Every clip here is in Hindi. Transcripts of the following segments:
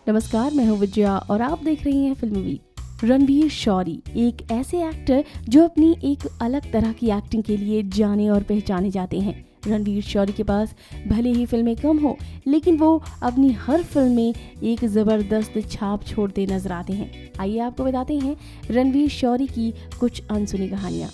नमस्कार, मैं हूँ विजया और आप देख रही हैं FilmiBeat। रणवीर शौरी एक ऐसे एक्टर जो अपनी एक अलग तरह की एक्टिंग के लिए जाने और पहचाने जाते हैं। रणवीर शौरी के पास भले ही फिल्में कम हो, लेकिन वो अपनी हर फिल्म में एक ज़बरदस्त छाप छोड़ते नजर आते हैं। आइए आपको बताते हैं रणवीर शौरी की कुछ अनसुनी कहानियाँ।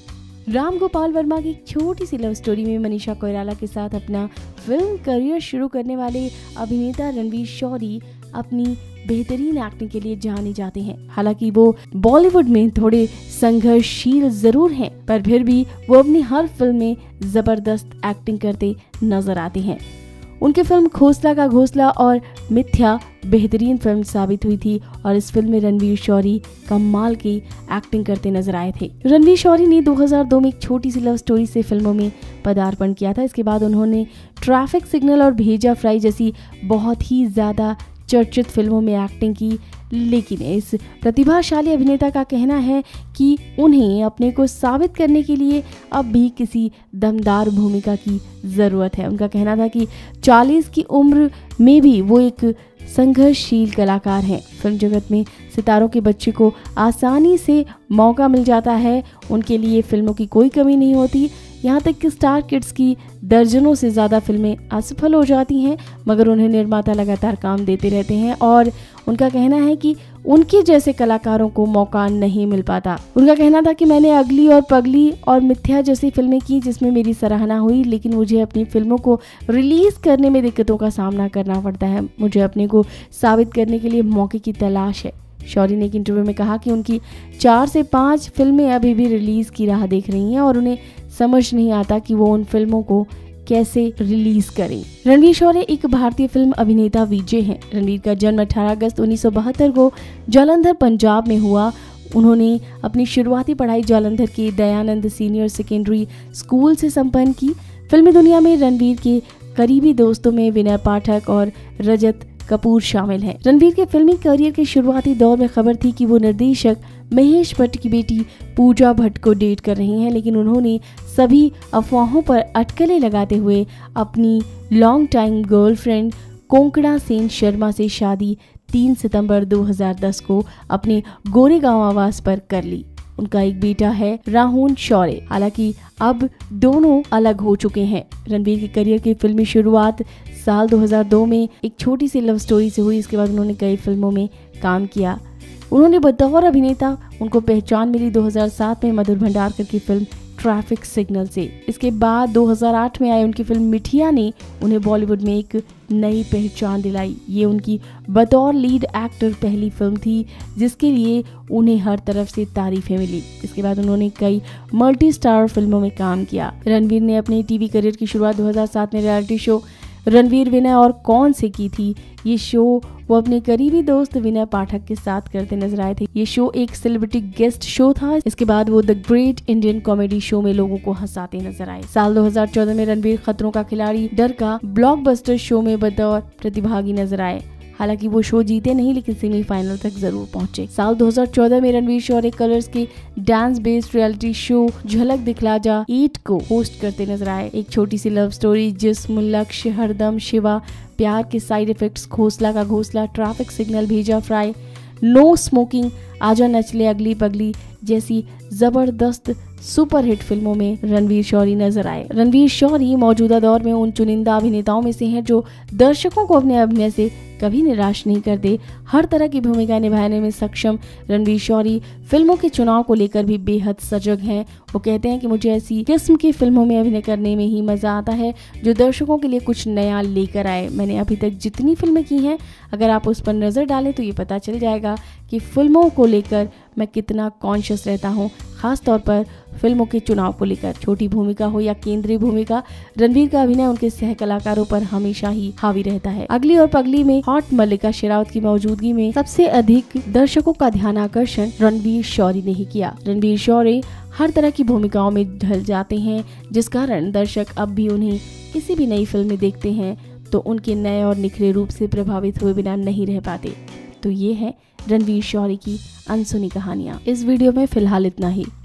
राम गोपाल वर्मा की एक छोटी सी लव स्टोरी में मनीषा कोइराला के साथ अपना फिल्म करियर शुरू करने वाले अभिनेता रणवीर शौरी अपनी बेहतरीन एक्टिंग के लिए जाने जाते हैं। हालांकि वो बॉलीवुड में थोड़े संघर्षशील जरूर हैं, पर फिर भी वो अपनी हर फिल्म में जबरदस्त एक्टिंग करते नजर आते हैं। उनकी फिल्म खोसला का घोंसला और मिथ्या बेहतरीन फिल्म साबित हुई थी और इस फिल्म में रणवीर शौरी कमाल की एक्टिंग करते नजर आए थे। रणवीर शौरी ने 2002 में एक छोटी सी लव स्टोरी से फिल्मों में पदार्पण किया था। इसके बाद उन्होंने ट्रैफिक सिग्नल और भेजा फ्राई जैसी बहुत ही ज्यादा चर्चित फिल्मों में एक्टिंग की, लेकिन इस प्रतिभाशाली अभिनेता का कहना है कि उन्हें अपने को साबित करने के लिए अब भी किसी दमदार भूमिका की ज़रूरत है। उनका कहना था कि 40 की उम्र में भी वो एक संघर्षशील कलाकार हैं। फिल्म जगत में सितारों के बच्चे को आसानी से मौका मिल जाता है, उनके लिए फिल्मों की कोई कमी नहीं होती। यहाँ तक कि स्टार किड्स की दर्जनों से ज़्यादा फिल्में असफल हो जाती हैं, मगर उन्हें निर्माता लगातार काम देते रहते हैं और उनका कहना है कि उनके जैसे कलाकारों को मौका नहीं मिल पाता। उनका कहना था कि मैंने अगली और पगली और मिथ्या जैसी फिल्में की जिसमें मेरी सराहना हुई, लेकिन मुझे अपनी फिल्मों को रिलीज करने में दिक्कतों का सामना करना पड़ता है। मुझे अपने को साबित करने के लिए मौके की तलाश है। शौरी ने एक इंटरव्यू में कहा कि उनकी 4 से 5 फिल्में अभी भी रिलीज की राह देख रही हैं और उन्हें समझ नहीं आता कि वो उन फिल्मों को कैसे रिलीज करें। रणवीर शौरी एक भारतीय फिल्म अभिनेता विजय हैं। रणवीर का जन्म 18 अगस्त 1972 को जालंधर पंजाब में हुआ। उन्होंने अपनी शुरुआती पढ़ाई जालंधर के दयानंद सीनियर सेकेंडरी स्कूल से संपन्न की। फिल्मी दुनिया में रणवीर के करीबी दोस्तों में विनय पाठक और रजत कपूर शामिल हैं। रणवीर के फिल्मी करियर के शुरुआती दौर में खबर थी कि वो निर्देशक महेश भट्ट की बेटी पूजा भट्ट को डेट कर रही हैं, लेकिन उन्होंने सभी अफवाहों पर अटकलें लगाते हुए अपनी long time girlfriend Konkona Sen Sharma से शादी 3 सितंबर 2010 को अपने गोरेगांव आवास पर कर ली। उनका एक बेटा है राहुल शौरी। हालांकि अब दोनों अलग हो चुके हैं। रणवीर की करियर की फिल्मी शुरुआत साल 2002 में एक छोटी सी लव स्टोरी से हुई। इसके बाद उन्होंने कई फिल्मों में काम किया। उन्होंने बतौर अभिनेता उनको पहचान मिली 2007 में मधुर भंडारकर की फिल्म ट्रैफिक सिग्नल से। इसके बाद 2008 में आई उनकी फिल्म मिठिया ने उन्हें बॉलीवुड में एक नई पहचान दिलाई। ये उनकी बतौर लीड एक्टर पहली फिल्म थी जिसके लिए उन्हें हर तरफ से तारीफें मिली। इसके बाद उन्होंने कई मल्टी स्टार फिल्मों में काम किया। रणवीर ने अपने टीवी करियर की शुरुआत 2007 में रियलिटी शो रणवीर विनय और कौन से की थी। ये शो वो अपने करीबी दोस्त विनय पाठक के साथ करते नजर आए थे। ये शो एक सेलिब्रिटी गेस्ट शो था। इसके बाद वो the great Indian comedy show में लोगों को हंसाते नजर आए। साल 2014 में रणवीर खतरों का खिलाड़ी डर का ब्लॉकबस्टर शो में बतौर प्रतिभागी नजर आए। हालांकि वो शो जीते नहीं, लेकिन सेमीफाइनल तक जरूर पहुंचे। साल 2014 में रणवीर शौरी कलर्स के dance based reality show Jhalak Dikhhla जा 8 को होस्ट करते नजर आए। एक छोटी सी लव स्टोरी, जिस्म, लक्ष्य, हरदम, शिवा, प्यार के side effects, Khosla Ka Ghosla, traffic signal, Bheja fry, no smoking, Aaja Nachle, अगली पगली जैसी जबरदस्त सुपरहिट फिल्मों में रणवीर शौरी नजर आए। रणवीर शौरी मौजूदा दौर में उन चुनिंदा अभिनेताओं में से हैं जो दर्शकों को अपने अभिनय से कभी निराश नहीं करते। हर तरह की भूमिका निभाने में सक्षम रणवीर शौरी फिल्मों के चुनाव को लेकर भी बेहद सजग हैं। वो कहते हैं कि मुझे ऐसी किस्म की फिल्मों में अभिनय करने में ही मजा आता है जो दर्शकों के लिए कुछ नया लेकर आए। मैंने अभी तक जितनी फिल्में की हैं, अगर आप उस पर नजर डालें तो ये पता चल जाएगा कि फिल्मों को लेकर मैं कितना कॉन्शियस रहता हूँ, खास तौर पर फिल्मों के चुनाव को लेकर। छोटी भूमिका हो या केंद्रीय भूमिका, रणवीर का अभिनय उनके सह कलाकारों पर हमेशा ही हावी रहता है। अगली और पगली में हॉट मल्लिका शेरावत की मौजूदगी में सबसे अधिक दर्शकों का ध्यान आकर्षण रणवीर शौरी ने ही किया। रणवीर शौरी हर तरह की भूमिकाओं में ढल जाते हैं, जिस कारण दर्शक अब भी उन्हें किसी भी नई फिल्म में देखते हैं तो उनके नए और निखरे रूप से प्रभावित हुए बिना नहीं रह पाते। तो ये है रणवीर शौरी की अनसुनी कहानियाँ। इस वीडियो में फिलहाल इतना ही।